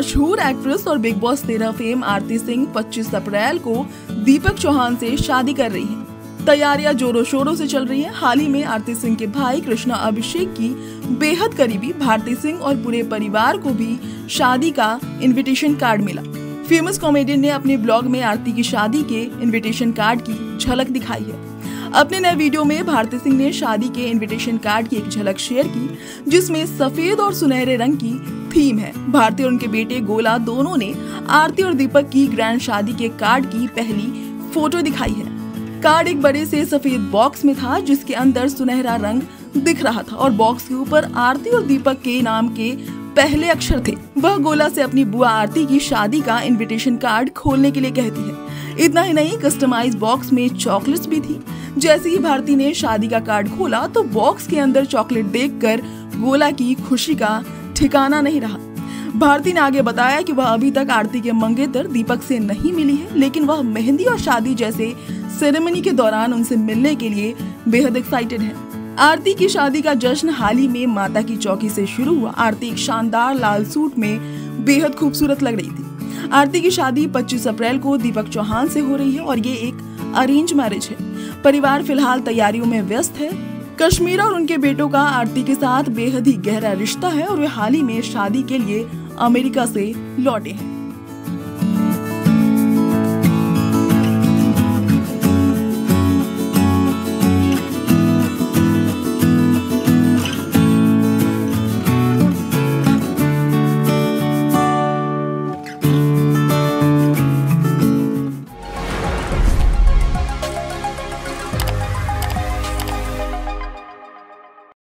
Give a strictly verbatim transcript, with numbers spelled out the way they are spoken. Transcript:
मशहूर एक्ट्रेस और Bigg Boss तेरह फेम आरती सिंह पच्चीस अप्रैल को दीपक चौहान से शादी कर रही हैं। तैयारियां जोरों शोरों से चल रही हैं। हाल ही में आरती सिंह के भाई कृष्णा अभिषेक की बेहद करीबी भारती सिंह और पूरे परिवार को भी शादी का इनविटेशन कार्ड मिला। फेमस कॉमेडियन ने अपने ब्लॉग में आरती की शादी के इनविटेशन कार्ड की झलक दिखाई है। अपने नए वीडियो में भारती सिंह ने शादी के इनविटेशन कार्ड की एक झलक शेयर की, जिसमें सफेद और सुनहरे रंग की थीम है। भारती और उनके बेटे गोला दोनों ने आरती और दीपक की ग्रैंड शादी के कार्ड की पहली फोटो दिखाई है। कार्ड एक बड़े से सफेद बॉक्स में था, जिसके अंदर सुनहरा रंग दिख रहा था और बॉक्स के ऊपर आरती और दीपक के नाम के पहले अक्षर थे। वह गोला से अपनी बुआ आरती की शादी का इनविटेशन कार्ड खोलने के लिए कहती है। इतना ही नहीं, कस्टमाइज बॉक्स में चॉकलेट्स भी थी। जैसे ही भारती ने शादी का कार्ड खोला तो बॉक्स के अंदर चॉकलेट देखकर गोला की खुशी का ठिकाना नहीं रहा। भारती ने आगे बताया कि वह अभी तक आरती के मंगेतर दीपक से नहीं मिली है, लेकिन वह मेहंदी और शादी जैसे सेरेमनी के दौरान उनसे मिलने के लिए बेहद एक्साइटेड है। आरती की शादी का जश्न हाल ही में माता की चौकी से शुरू हुआ। आरती एक शानदार लाल सूट में बेहद खूबसूरत लग रही थी। आरती की शादी पच्चीस अप्रैल को दीपक चौहान से हो रही है और ये एक अरेंज मैरिज है। परिवार फिलहाल तैयारियों में व्यस्त है। कश्मीरा और उनके बेटों का आरती के साथ बेहद ही गहरा रिश्ता है और वे हाल ही में शादी के लिए अमेरिका से लौटे हैं।